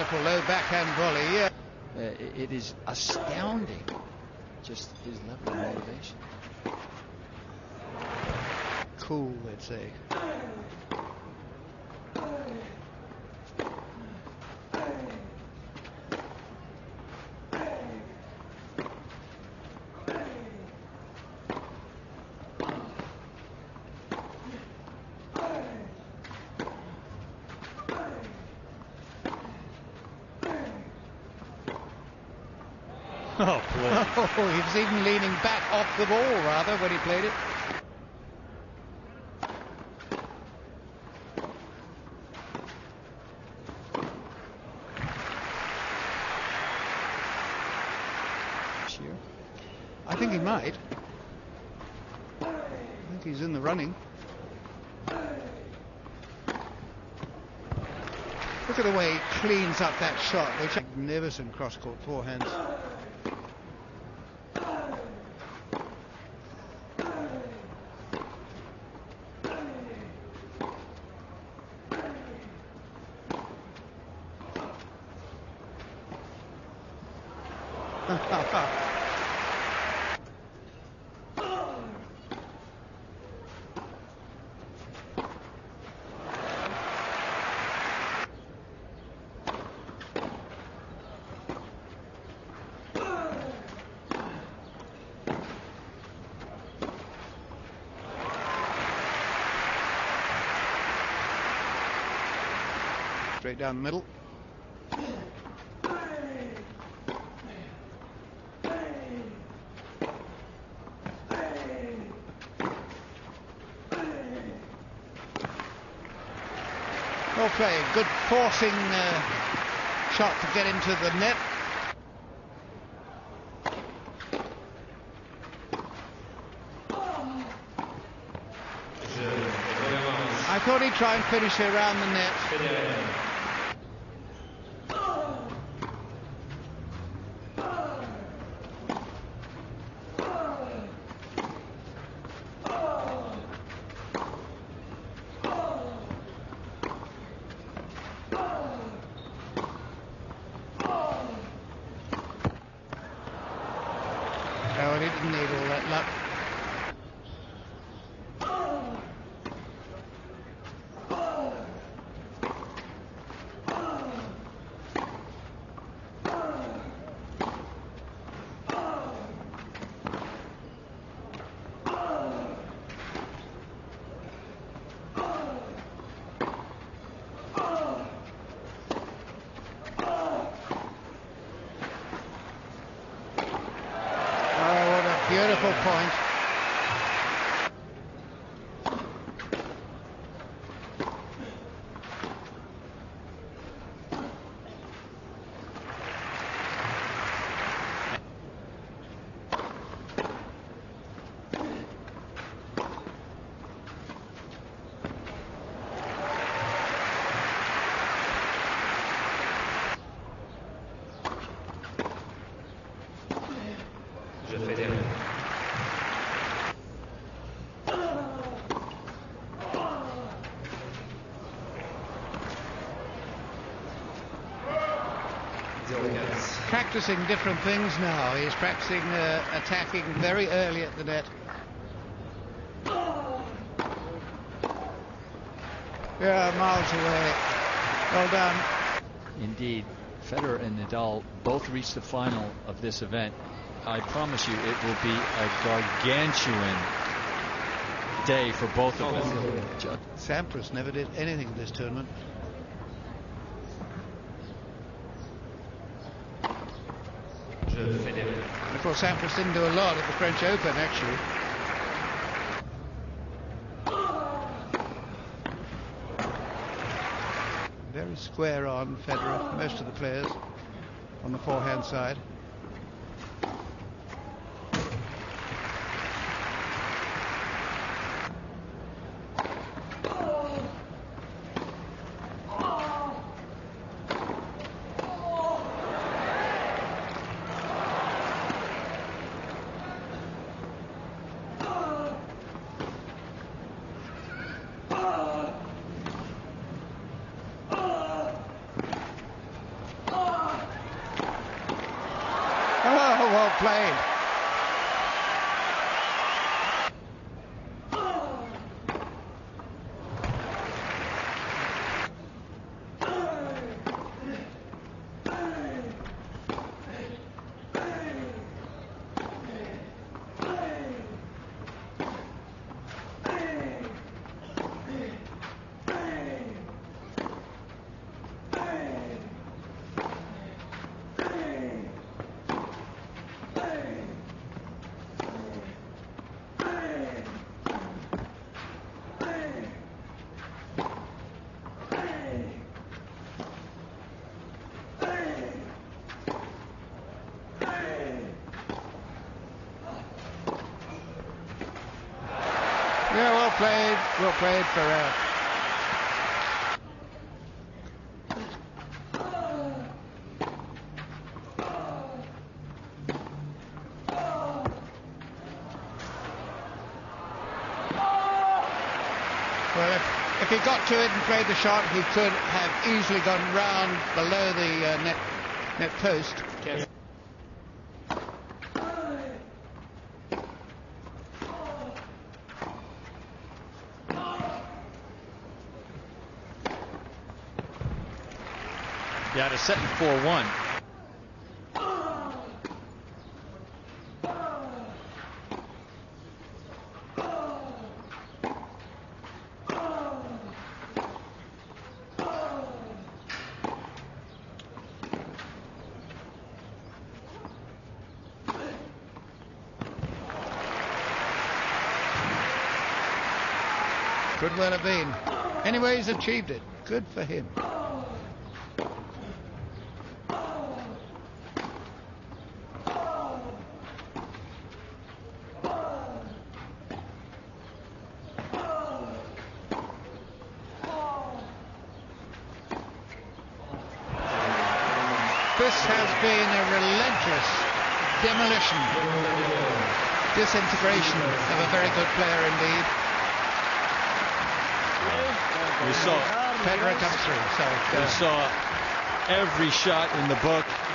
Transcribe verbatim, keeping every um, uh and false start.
wonderful low backhand volley. Yeah. Uh, it is astounding, just his level of motivation. Cool, let's say. Oh, boy. Oh, he was even leaning back off the ball, rather, when he played it. I think he might. I think he's in the running. Look at the way he cleans up that shot, which magnificent cross-court forehands. Straight down the middle. Well played. Good forcing uh, shot to get into the net. I thought he'd try and finish it around the net. Oh, he didn't need all that luck. Beautiful point. Practicing different things now. He's practicing uh, attacking very early at the net. Yeah, miles away. Well done. Indeed, Federer and Nadal both reached the final of this event. I promise you it will be a gargantuan day for both of them. Sampras never did anything in this tournament. Of course, Sampras didn't do a lot at the French Open, actually. Very square on Federer, most of the players on the forehand side. well played. Yeah, well played, well played, Ferrer. Well, if, if he got to it and played the shot, he could have easily gone round below the uh, net, net post. Yes. Yeah, to set in four one. Could well have been. Anyway, he's achieved it. Good for him. This has been a relentless demolition, disintegration of a very good player indeed. We saw Federer comes through. So we uh, saw every shot in the book.